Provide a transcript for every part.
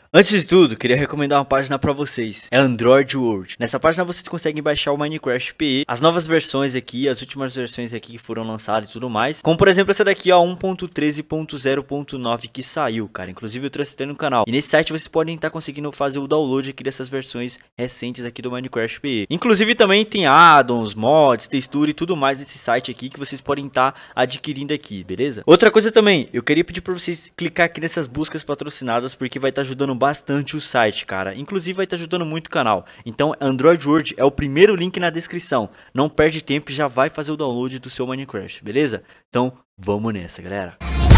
Antes de tudo, queria recomendar uma página pra vocês, é Android World. Nessa página vocês conseguem baixar o Minecraft PE, as novas versões aqui, as últimas versões aqui que foram lançadas e tudo mais. Como por exemplo essa daqui, ó, 1.13.0.9 que saiu, cara. Inclusive eu trouxe até no canal. E nesse site vocês podem estar conseguindo fazer o download aqui dessas versões recentes aqui do Minecraft PE. Inclusive também tem addons, mods, textura e tudo mais nesse site aqui que vocês podem estar adquirindo aqui, beleza? Outra coisa também, eu queria pedir pra vocês clicar aqui nessas buscas patrocinadas porque vai estar ajudando bastante o site, cara. Inclusive vai estar ajudando muito o canal. Então Android World é o primeiro link na descrição. Não perde tempo e já vai fazer o download do seu Minecraft, beleza? Então vamos nessa, galera.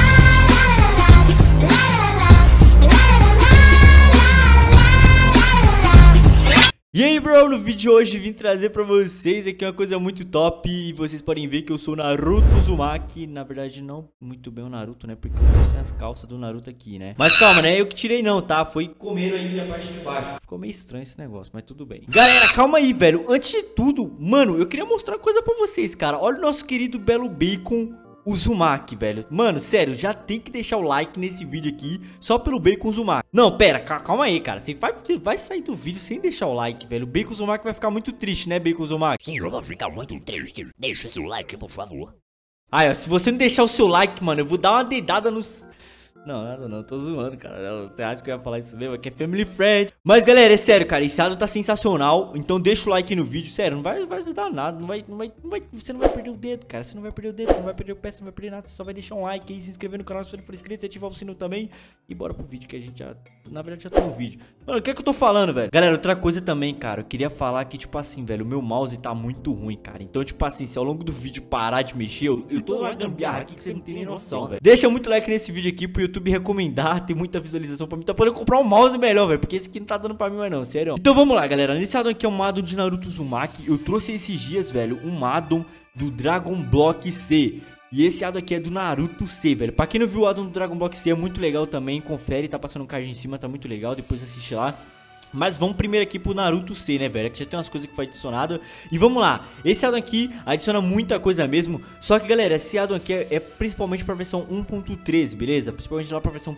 E aí, bro, no vídeo de hoje vim trazer pra vocês aqui uma coisa muito top. E vocês podem ver que eu sou Naruto Uzumaki. Na verdade não muito bem o Naruto, né, porque eu trouxe as calças do Naruto aqui, né. Mas calma, né, eu que tirei não, tá, foi comer aí a parte de baixo. Ficou meio estranho esse negócio, mas tudo bem. Galera, calma aí, velho. Antes de tudo, mano, eu queria mostrar uma coisa pra vocês, cara. Olha o nosso querido Belo Bacon Uzumaki, velho. Mano, sério, já tem que deixar o like nesse vídeo aqui só pelo Bacon Uzumaki. Não, pera, calma aí, cara. Você vai sair do vídeo sem deixar o like, velho. O Bacon Uzumaki vai ficar muito triste, né, Bacon Uzumaki? Sim, eu vou ficar muito triste. Deixa seu like, por favor. Aí, ó, se você não deixar o seu like, mano, eu vou dar uma dedada nos... Não, nada não, tô zoando, cara. Você acha que eu ia falar isso mesmo? Aqui é family friend. Mas, galera, é sério, cara, esse addon tá sensacional. Então deixa o like no vídeo, sério, não vai ajudar nada. Você não vai perder o dedo, cara. Você não vai perder o dedo, você não vai perder o pé, você não vai perder nada. Você só vai deixar um like aí, se inscrever no canal se você não for inscrito, ativar o sino também. E bora pro vídeo que a gente já... Na verdade já tá no vídeo. Mano, o que é que eu tô falando, velho? Galera, outra coisa também, cara. Eu queria falar que, tipo assim, velho, o meu mouse tá muito ruim, cara. Então, tipo assim, se ao longo do vídeo parar de mexer, eu tô numa gambiarra aqui que você não tem nem noção, velho. Deixa muito like nesse vídeo aqui pro YouTube recomendar. Tem muita visualização pra mim, tá podendo comprar um mouse melhor, velho, porque esse aqui não tá dando pra mim mais não, sério. Então vamos lá, galera, nesse addon aqui é um addon de Naruto Uzumaki. Eu trouxe esses dias, velho, um addon do Dragon Block C. E esse addon aqui é do Naruto C, velho. Pra quem não viu o addon do Dragon Block C, é muito legal também, confere, tá passando um card em cima, tá muito legal, depois assiste lá. Mas vamos primeiro aqui pro Naruto C, né, velho, que já tem umas coisas que foi adicionado. E vamos lá, esse addon aqui adiciona muita coisa mesmo. Só que, galera, esse addon aqui é principalmente pra versão 1.13, beleza? Principalmente lá pra versão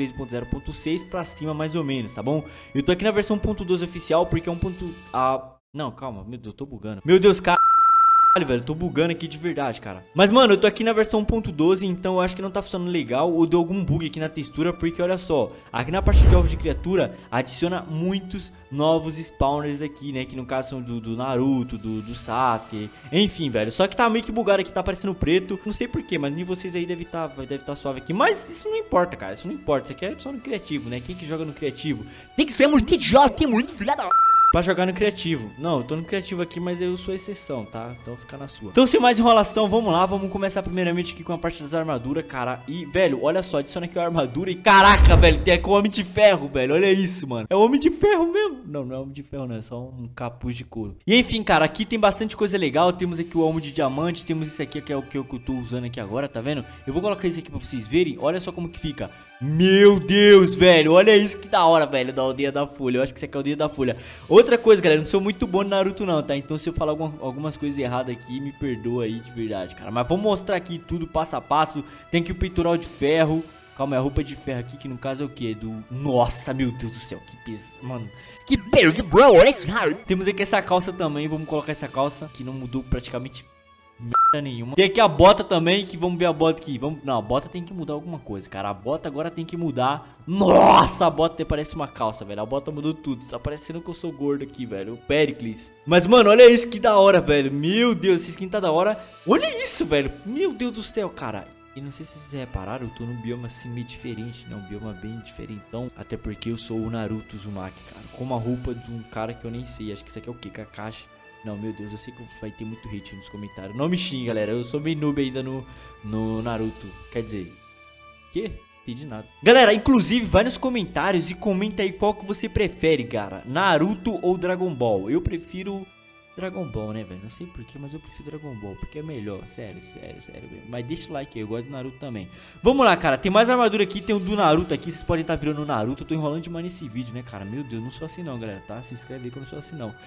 1.13.0.6 pra cima, mais ou menos, tá bom? Eu tô aqui na versão 1.12 oficial, porque é um ponto... Não, calma, meu Deus, eu tô bugando. Meu Deus, cara... velho, tô bugando aqui de verdade, cara. Mas, mano, eu tô aqui na versão 1.12, então eu acho que não tá funcionando legal. Ou deu algum bug aqui na textura, porque olha só, aqui na parte de ovos de criatura adiciona muitos novos spawners aqui, né, que no caso são do Naruto, do Sasuke, enfim, velho. Só que tá meio que bugado aqui, tá aparecendo preto. Não sei porquê, mas nem vocês aí deve tá suave aqui. Mas isso não importa, cara, isso não importa. Isso aqui é só no criativo, né, quem que joga no criativo Tem que ser muito idiota e muito filha da... pra jogar no criativo. Não, eu tô no criativo aqui, mas eu sou exceção, tá? Então fica na sua. Então sem mais enrolação, vamos lá. Vamos começar primeiramente aqui com a parte das armaduras, cara. E, velho, olha só, adiciona aqui a armadura. E caraca, velho, tem aqui o Homem de Ferro, velho. Olha isso, mano. É o Homem de Ferro mesmo. Não, não é Homem de Ferro, não. É só um capuz de couro. E enfim, cara, aqui tem bastante coisa legal. Temos aqui o Elmo de Diamante. Temos esse aqui, que é o que eu tô usando aqui agora, tá vendo? Eu vou colocar isso aqui pra vocês verem. Olha só como que fica. Meu Deus, velho. Olha isso que da hora, velho, da Aldeia da Folha. Eu acho que isso aqui é a Aldeia da Folha. Outra coisa, galera, não sou muito bom no Naruto não, tá? Então se eu falar algumas coisas erradas aqui, me perdoa aí de verdade, cara. Mas vamos mostrar aqui tudo passo a passo. Tem aqui o peitoral de ferro. Calma, é a roupa de ferro aqui, que no caso é o quê? Nossa, meu Deus do céu, que peso, mano. Que peso, bro, olha esse raio. Temos aqui essa calça também, vamos colocar essa calça, que não mudou praticamente merda nenhuma. Tem aqui a bota também, que vamos ver a bota aqui. Não, a bota tem que mudar alguma coisa, cara. A bota agora tem que mudar. Nossa, a bota até parece uma calça, velho. A bota mudou tudo. Tá parecendo que eu sou gordo aqui, velho. O Pericles. Mas, mano, olha isso que da hora, velho. Meu Deus, esse skin tá da hora. Olha isso, velho. Meu Deus do céu, cara. E não sei se vocês repararam, eu tô num bioma assim meio diferente, né? Um bioma bem diferentão. Até porque eu sou o Naruto Uzumaki, cara. Com uma roupa de um cara que eu nem sei. Acho que isso aqui é o quê? Kakashi. Não, meu Deus, eu sei que vai ter muito hate nos comentários. Não me xingue, galera. Eu sou meio noob ainda no Naruto. Quer dizer... Quê? Entendi nada. Galera, inclusive, vai nos comentários e comenta aí qual que você prefere, cara. Naruto ou Dragon Ball? Eu prefiro... Dragon Ball, né, velho? Não sei porquê, mas eu prefiro Dragon Ball, porque é melhor. Sério, velho. Mas deixa o like aí, eu gosto do Naruto também. Vamos lá, cara, tem mais armadura aqui. Tem o do Naruto aqui, vocês podem estar virando o Naruto. Eu tô enrolando demais nesse vídeo, né, cara? Meu Deus, não sou assim não, galera, tá? Se inscreve aí que eu não sou assim não.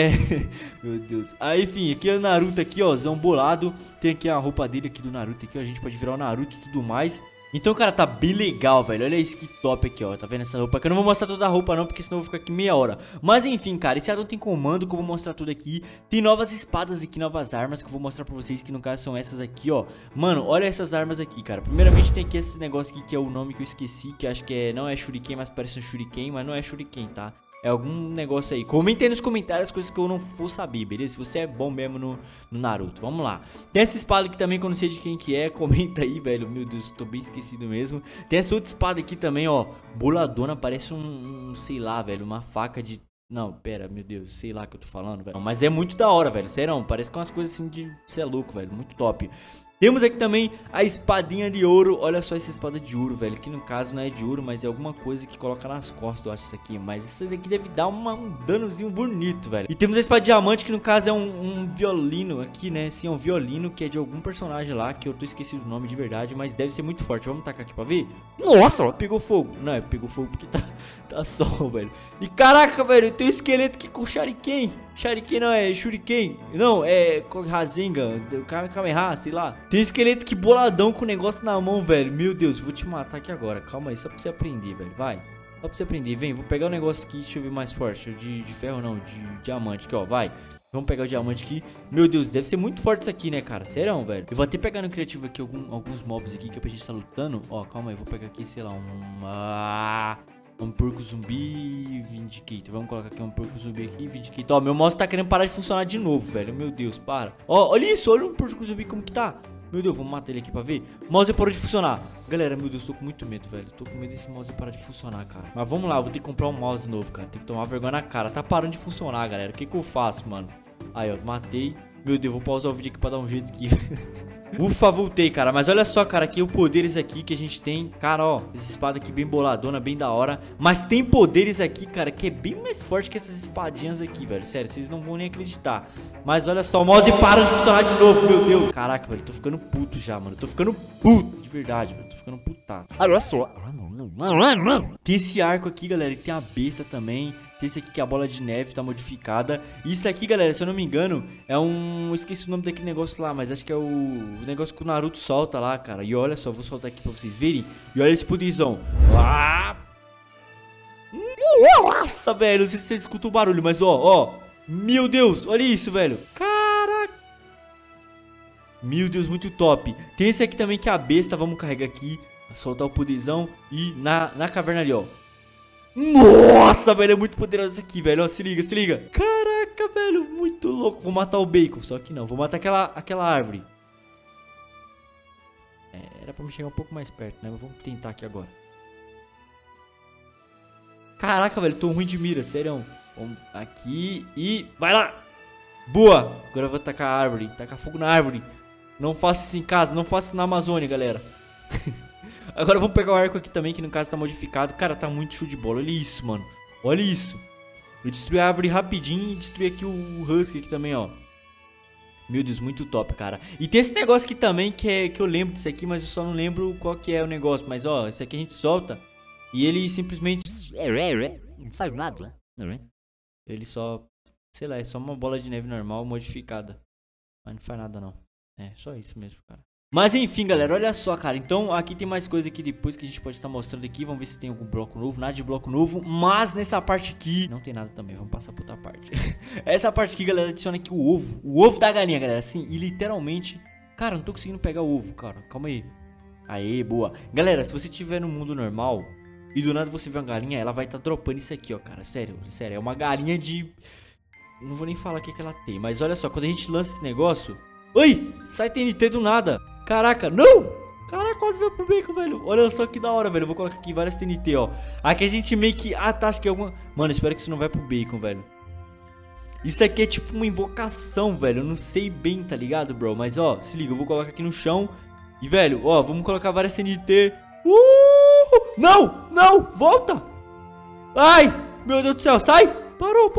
Meu Deus. Aí, enfim, aqui é o Naruto aqui, ó, zão bolado. Tem aqui a roupa dele aqui do Naruto aqui, ó. A gente pode virar o Naruto e tudo mais. Então, cara, tá bem legal, velho. Olha isso que top aqui, ó. Tá vendo essa roupa? Que eu não vou mostrar toda a roupa não, porque senão eu vou ficar aqui meia hora. Mas enfim, cara, esse addon tem comando que eu vou mostrar tudo aqui. Tem novas espadas aqui, novas armas que eu vou mostrar pra vocês, que no caso são essas aqui, ó. Mano, olha essas armas aqui, cara. Primeiramente tem aqui esse negócio aqui que é o nome que eu esqueci, que acho que é, não é shuriken, mas parece um shuriken, mas não é shuriken, tá? É algum negócio aí. Comentem nos comentários coisas que eu não for saber, beleza? Se você é bom mesmo no Naruto. Vamos lá. Tem essa espada aqui também que eu não sei de quem que é. Comenta aí, velho. Meu Deus, tô bem esquecido mesmo. Tem essa outra espada aqui também, ó. Boladona. Parece sei lá, velho. Uma faca de... Não, pera, meu Deus. Sei lá o que eu tô falando, velho. Mas é muito da hora, velho. Sério, parece que é umas coisas assim de... Você é louco, velho. Muito top. Temos aqui também a espadinha de ouro. Olha só essa espada de ouro, velho. Que no caso não é de ouro, mas é alguma coisa que coloca nas costas, eu acho isso aqui. Mas isso aqui deve dar um danozinho bonito, velho. E temos a espada de diamante, que no caso é um violino aqui, né? Sim, é um violino que é de algum personagem lá, que eu tô esquecido o nome de verdade, mas deve ser muito forte. Vamos tacar aqui pra ver? Nossa, pegou fogo. Não, pegou fogo porque tá sol, velho. E caraca, velho, tem um esqueleto aqui com shuriken. Shuriken não, é shuriken. Não, é Rasengan, Kamehameha, sei lá. Tem um esqueleto que boladão com o negócio na mão, velho. Meu Deus, vou te matar aqui agora. Calma aí, só pra você aprender, velho. Vai. Só pra você aprender. Vem, vou pegar o negócio aqui. Deixa eu ver mais forte. De ferro não, de diamante aqui, ó. Vai. Vamos pegar o diamante aqui. Meu Deus, deve ser muito forte isso aqui, né, cara? Sério, velho. Eu vou até pegar no criativo aqui alguns mobs aqui que a gente tá lutando. Ó, calma aí. Vou pegar aqui, sei lá, um porco zumbi Vindicator. Vamos colocar aqui um porco zumbi aqui, Vindicator. Ó, meu mouse tá querendo parar de funcionar de novo, velho. Meu Deus, para. Ó, olha isso, olha um porco zumbi como que tá. Meu Deus, vamos matar ele aqui pra ver. O mouse parou de funcionar. Galera, meu Deus, tô com muito medo, velho. Tô com medo desse mouse parar de funcionar, cara. Mas vamos lá, eu vou ter que comprar um mouse novo, cara. Tem que tomar vergonha na cara. Tá parando de funcionar, galera. O que que eu faço, mano? Aí, ó, matei. Meu Deus, vou pausar o vídeo aqui pra dar um jeito aqui. Ufa, voltei, cara. Mas olha só, cara, aqui os poderes aqui que a gente tem. Cara, ó, essa espada aqui bem boladona, bem da hora. Mas tem poderes aqui, cara, que é bem mais forte que essas espadinhas aqui, velho. Sério, vocês não vão nem acreditar. Mas olha só, o mouse para de funcionar de novo, meu Deus. Caraca, velho, tô ficando puto já, mano. Tô ficando puto, de verdade, velho. Tô ficando putaço. Olha só. Tem esse arco aqui, galera, e tem a besta também. Tem esse aqui que é a bola de neve, tá modificada. Isso aqui, galera, se eu não me engano, é um... Esqueci o nome daquele negócio lá, mas acho que é o negócio que o Naruto solta lá, cara. E olha só, vou soltar aqui pra vocês verem. E olha esse poderzão. Nossa, velho, não sei se vocês escutam o barulho, mas ó. Meu Deus, olha isso, velho. Caraca. Meu Deus, muito top. Tem esse aqui também que é a besta, vamos carregar aqui. Soltar o poderzão e na caverna ali, ó. Nossa, velho, é muito poderoso isso aqui, velho. Ó, se liga, se liga. Caraca, velho, muito louco. Vou matar o bacon, só que não. Vou matar aquela árvore. Era pra me chegar um pouco mais perto, né? Mas vamos tentar aqui agora. Caraca, velho, tô ruim de mira, sério. Vamos aqui e... Vai lá. Boa. Agora eu vou tacar a árvore. Tacar fogo na árvore. Não faça isso em casa, não faça isso na Amazônia, galera. Agora vamos pegar o arco aqui também, que no caso tá modificado. Cara, tá muito show de bola. Olha isso, mano. Olha isso. Eu destruí a árvore rapidinho e destruí aqui o Husky aqui também, ó. Meu Deus, muito top, cara. E tem esse negócio aqui também, que eu lembro disso aqui, mas eu só não lembro qual que é o negócio. Mas, ó, esse aqui a gente solta e ele simplesmente... Não faz nada, né? Ele só... Sei lá, é só uma bola de neve normal modificada. Mas não faz nada, não. É, só isso mesmo, cara. Mas enfim, galera, olha só, cara. Então aqui tem mais coisa aqui depois que a gente pode estar mostrando aqui. Vamos ver se tem algum bloco novo, nada de bloco novo. Mas nessa parte aqui não tem nada também, vamos passar pra outra parte. Essa parte aqui, galera, adiciona aqui o ovo da galinha, galera, assim. E literalmente, cara, não tô conseguindo pegar o ovo, cara, calma aí. Aê, boa. Galera, se você estiver no mundo normal e do nada você vê uma galinha, ela vai estar dropando isso aqui, ó, cara. Sério, sério, é uma galinha de... Não vou nem falar o que ela tem, mas olha só, quando a gente lança esse negócio... Oi, sai TNT do nada. Caraca, não! Caraca, quase veio pro bacon, velho. Olha só que da hora, velho. Eu vou colocar aqui várias TNT, ó. Aqui a gente meio que... Ah, tá, acho que é alguma... Mano, espero que isso não vai pro bacon, velho. Isso aqui é tipo uma invocação, velho. Eu não sei bem, tá ligado, bro? Mas, ó, se liga, eu vou colocar aqui no chão. E, velho, ó, vamos colocar várias TNT. Não, não, volta. Ai, meu Deus do céu, sai. Parou.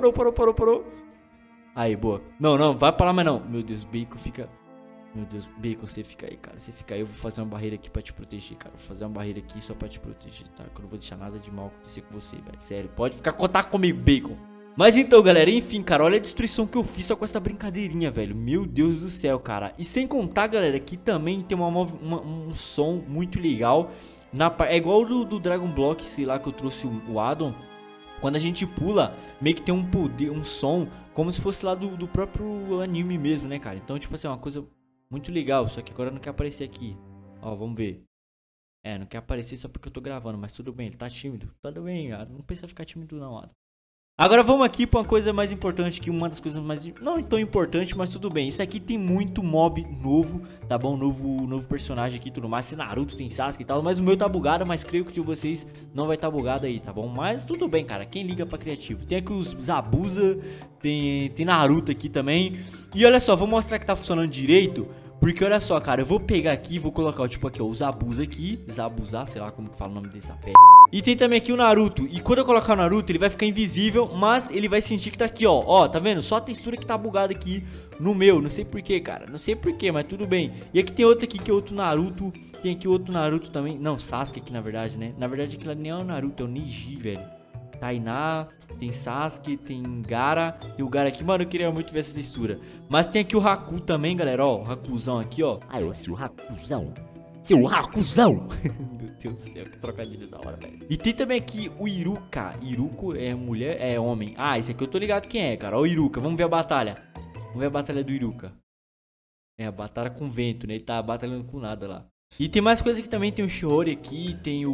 Aí, boa. Não, vai parar mais não. Meu Deus, bacon fica... Meu Deus, bacon, você fica aí, cara. Você fica aí, eu vou fazer uma barreira aqui pra te proteger, cara. Vou fazer uma barreira aqui só pra te proteger, tá? Que eu não vou deixar nada de mal acontecer com você, velho. Sério, pode ficar contar comigo, bacon. Mas então, galera, enfim, cara, olha a destruição que eu fiz só com essa brincadeirinha, velho. Meu Deus do céu, cara. E sem contar, galera, que também tem um som muito legal. É igual o do Dragon Block, sei lá, que eu trouxe o addon. Quando a gente pula, meio que tem um poder, um som, como se fosse lá do próprio anime mesmo, né, cara? Então, tipo assim, é uma coisa muito legal. Só que agora não quer aparecer aqui. Ó, vamos ver. É, não quer aparecer só porque eu tô gravando, mas tudo bem, ele tá tímido. Tudo bem, cara, não precisa ficar tímido não, addon. Agora vamos aqui pra uma coisa mais importante, que uma das coisas mais... não tão importante, mas tudo bem. Isso aqui tem muito mob novo, tá bom? Novo personagem aqui e tudo mais. Tem Naruto, tem Sasuke e tal, mas o meu tá bugado, mas creio que o de vocês não vai tá bugado aí, tá bom? Mas tudo bem, cara, quem liga pra criativo? Tem aqui os Zabuza, tem Naruto aqui também. E olha só, vou mostrar que tá funcionando direito. Porque olha só, cara, eu vou pegar aqui, vou colocar, tipo, aqui, ó, o Zabuza aqui. Zabuza, sei lá como que fala o nome dessa pé. E tem também aqui o Naruto. E quando eu colocar o Naruto, ele vai ficar invisível, mas ele vai sentir que tá aqui, ó. Ó, tá vendo? Só a textura que tá bugada aqui no meu. Não sei porquê, cara. Não sei porquê, mas tudo bem. E aqui tem outro aqui, que é outro Naruto. Tem aqui outro Naruto também. Não, Sasuke aqui, na verdade, né? Na verdade, aquilo nem é o Naruto, é o Neji, velho. Tainá, tem Sasuke, tem Gaara. Tem o Gaara aqui, mano, eu queria muito ver essa textura. Mas tem aqui o Haku também, galera, ó. O Hakuzão aqui, ó. Ah, eu sou o Hakuzão. Seu Hakuzão. Meu Deus do céu, que trocadilho da hora, velho. E tem também aqui o Iruka. Iruko é mulher, é homem. Ah, esse aqui eu tô ligado quem é, cara. Ó o Iruka, vamos ver a batalha. Vamos ver a batalha do Iruka. É, a batalha com vento, né? Ele tá batalhando com nada lá. E tem mais coisa aqui também, tem o Shiori aqui, tem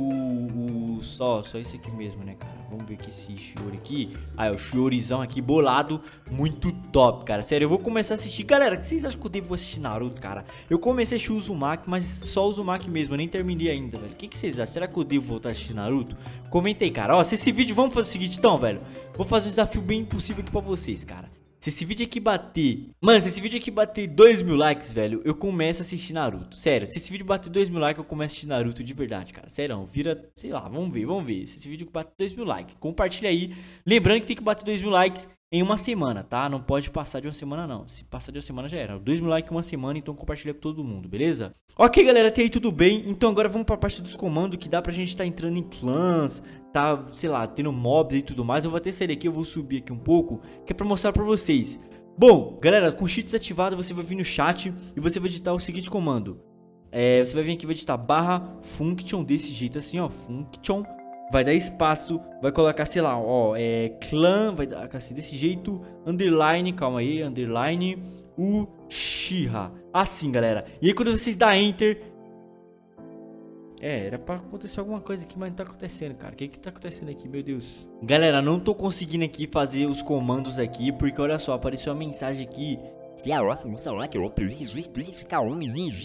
só isso aqui mesmo, né, cara? Vamos ver aqui esse Shiori aqui. Ah, é o Shiorizão aqui, bolado, muito top, cara. Sério, eu vou começar a assistir. Galera, o que vocês acham que eu devo assistir Naruto, cara? Eu comecei a assistir o Uzumaki, mas só o Uzumaki mesmo, eu nem terminei ainda, velho. O que vocês acham? Será que eu devo voltar a assistir Naruto? Comenta aí, cara. Ó, se esse vídeo, vamos fazer o seguinte então, velho. Vou fazer um desafio bem impossível aqui pra vocês, cara. Se esse vídeo aqui bater... Mano, se esse vídeo aqui bater 2.000 likes, velho, eu começo a assistir Naruto. Sério, se esse vídeo bater 2.000 likes, eu começo a assistir Naruto de verdade, cara. Sério, vira... Sei lá, vamos ver. Se esse vídeo bater 2.000 likes, compartilha aí. Lembrando que tem que bater 2.000 likes em uma semana, tá? Não pode passar de uma semana, não. Se passar de uma semana, já era. 2.000 likes em uma semana, então compartilha com todo mundo, beleza? Ok, galera, até aí tudo bem. Então agora vamos pra parte dos comandos, que dá pra gente tá entrando em clãs, tá, sei lá, tendo mobs e tudo mais. Eu vou até sair daqui, eu vou subir aqui um pouco, que é pra mostrar pra vocês. Bom, galera, com o cheat desativado, você vai vir no chat e você vai digitar o seguinte comando. Você vai vir aqui e vai digitar /function desse jeito assim, ó, function. Vai dar espaço, vai colocar, sei lá, ó, clã, vai dar assim, desse jeito, underline, calma aí, underline, Uchiha. Assim, galera. E aí quando vocês dão enter... era pra acontecer alguma coisa aqui, mas não tá acontecendo, cara. O que tá acontecendo aqui, meu Deus? Galera, não tô conseguindo aqui fazer os comandos aqui, porque olha só, apareceu uma mensagem aqui. Que a função lá que eu preciso especificar um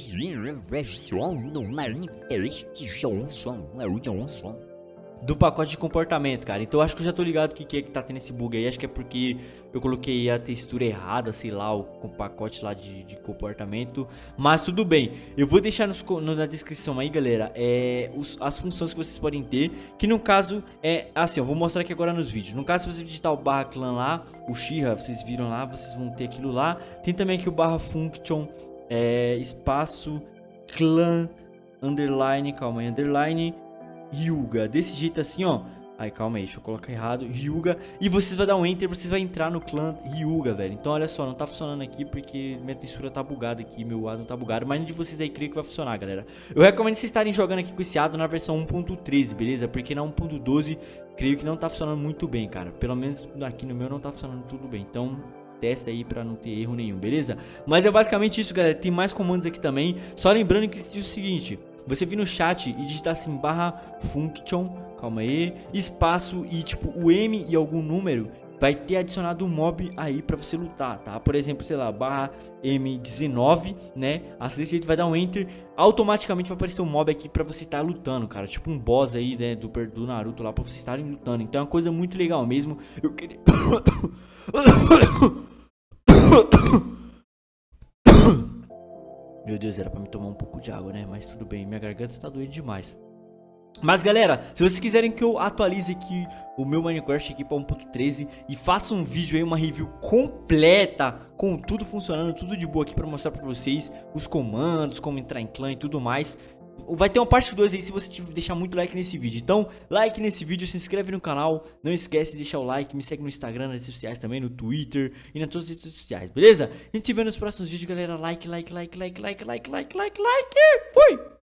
Do pacote de comportamento, cara. Então eu acho que eu já tô ligado o que é que tá tendo esse bug aí. Acho que é porque eu coloquei a textura errada, sei lá, o pacote lá de comportamento. Mas tudo bem. Eu vou deixar na descrição aí, galera, as funções que vocês podem ter. Que no caso é assim, eu vou mostrar aqui agora nos vídeos. No caso, se você digitar o /clan lá, o Uchiha, vocês viram lá, vocês vão ter aquilo lá. Tem também aqui o /function, espaço, clã, underline, calma aí, underline, Hyuga, desse jeito assim, ó. Ai, calma aí, deixa eu colocar errado. Hyuga. E vocês vão dar um enter, vocês vão entrar no clã Hyuga, velho. Então, olha só, não tá funcionando aqui porque minha textura tá bugada aqui, meu addon tá bugado. Mas de vocês aí, creio que vai funcionar, galera. Eu recomendo vocês estarem jogando aqui com esse addon na versão 1.13, beleza? Porque na 1.12, creio que não tá funcionando muito bem, cara. Pelo menos aqui no meu não tá funcionando tudo bem. Então... testa aí pra não ter erro nenhum, beleza? Mas é basicamente isso, galera. Tem mais comandos aqui também. Só lembrando que diz o seguinte: você vir no chat e digitar assim /function, calma aí, espaço e tipo o M e algum número, vai ter adicionado um mob aí pra você lutar, tá? Por exemplo, sei lá, /M19, né? Assim desse jeito vai dar um enter, automaticamente vai aparecer um mob aqui pra você estar lutando, cara. Tipo um boss aí, né, do Naruto lá, pra vocês estarem lutando. Então é uma coisa muito legal mesmo. Eu queria... Meu Deus, era pra me tomar um pouco de água, né? Mas tudo bem, minha garganta tá doendo demais. Mas galera, se vocês quiserem que eu atualize aqui o meu Minecraft aqui pra 1.13 e faça um vídeo aí, uma review completa, com tudo funcionando, tudo de boa aqui pra mostrar pra vocês os comandos, como entrar em clã e tudo mais, vai ter uma parte 2 aí se você deixar muito like nesse vídeo. Então, like nesse vídeo, se inscreve no canal. Não esquece de deixar o like, me segue no Instagram, nas redes sociais também, no Twitter e nas todas as redes sociais, beleza? A gente se vê nos próximos vídeos, galera. Like. Fui!